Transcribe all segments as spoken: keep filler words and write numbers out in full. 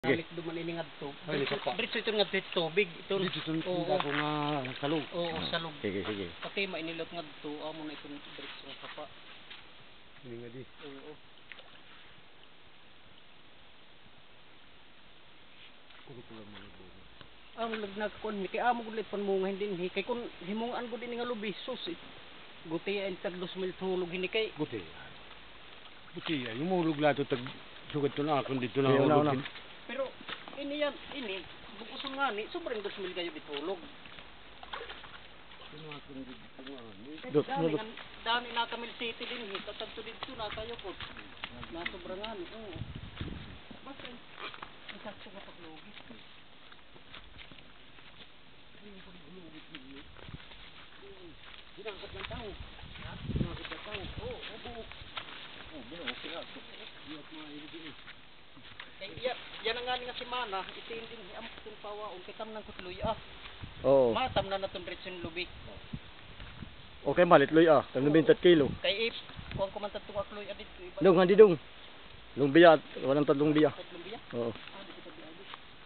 Okay. Balik duman ini ngadto. Ay, ito pa. Diretso ito ngadto tubig. Ito. Dito sa Oo. ako nga salog. Oo, salog. Sige, sige. Pati mainilot ngadto amo na itong diretso nga kapa. Hindi nga di. Oo. Kuno ko lang mga bunga. Ang lagnag kon mi kay amo gulit pan munga hindi ni kay kun himungan gud ini nga lubi sus. Guti ay tag dos mil tulog hini kay. Buti. Buti ay umulog lato tag sugad to na akong dito na Ayaw na, ulog. una. Pero ini yan ini bukuson nga ni sobrang dos mil kayo bitulog. Sino akong dito nga ni. Dot, Dami dot. nga dami na Camil City din hi tatagto dito na kayo ko. Na sobrang nga ni. Oo. Basta isakto nga paglogis. Ginangkat ng tao. Ha? Ginangkat ng tao. Oo, oo. Oh, bueno, okay na. Iyat mga ilibin eh. Kay iya yan ang nga ni nga semana itin din hi amok tun pawaon kay tam nang kutloy ah. Oo. Matam na naton diretso ni lubi. Okay, malit loy ah. Tang bintat kilo. Kay if kuan ko man tatong akloy adit ko iba. Dong, handi dong. Long biya, walang tatlong biya. Tatlong biya. Oo. Ah, di kita biya.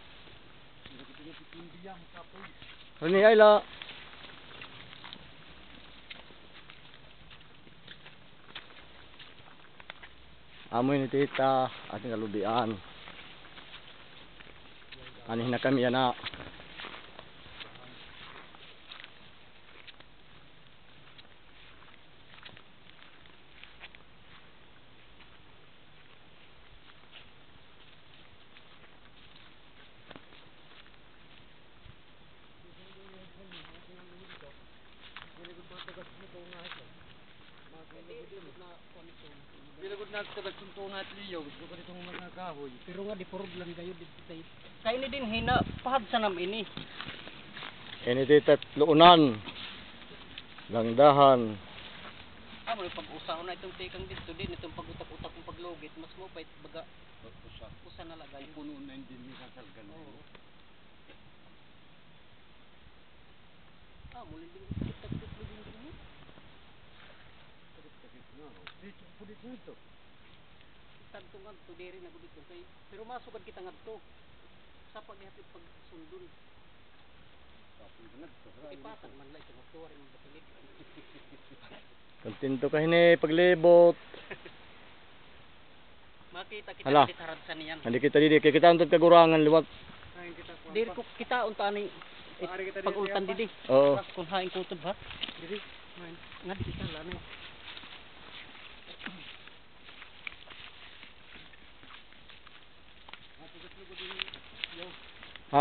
Ano ay la? Amoy ni tita, ating kalubian. Anih na kami ana. Bilagod na sa tagsuntungan at liyaw. Gusto ko ditong mga kahoy. Pero nga di purod lang kayo dito tay. Kay ni din hina pahad sa nam ini. Ini tita luunan. Langdahan. Amo ni pag-usaw na itong tikang dito din itong pag-utak-utak kung paglogit mas mo pa baga Usa. usa na lagay. Puno na hindi ni kasalgan. Oo. Ah, muli din itak-itak din din. Dito, pulit nito. Tagto nga to diri na gud dito kay pero masugad kita ngadto. Sa paghatid pag sundon. Tapos na nagto. Ipatag man lay kung motor imong batilig. Kontento ka hini paglibot. Makita kita Hala. dito harad sa niyan. Hindi kita didi kay kita untad kagurangan liwat. Diri ko kita unta ni pag-ultan didi. Oo. Kung haing kutob ha. Diri nga di kita lanay. Ha?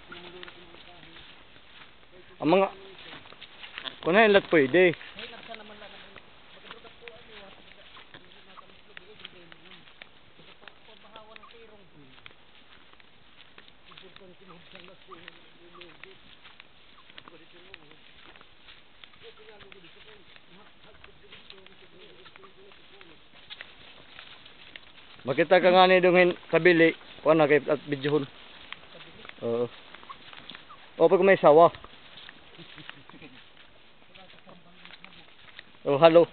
Ang mga kunain lat pwede. Hey, nagsa naman lang naman. Magdrugat ko ano, ha. Hindi na kami lubi eh, hindi na. Pagbahawa ng tirong. Importante kinahog sa las ko lubi. Pwede ko mo. Ito nga lubi dito ko. Makita ka nga ni dungin kabili. Kuan na kay at videohon. Oo. O pag may sawa. Oh, halo.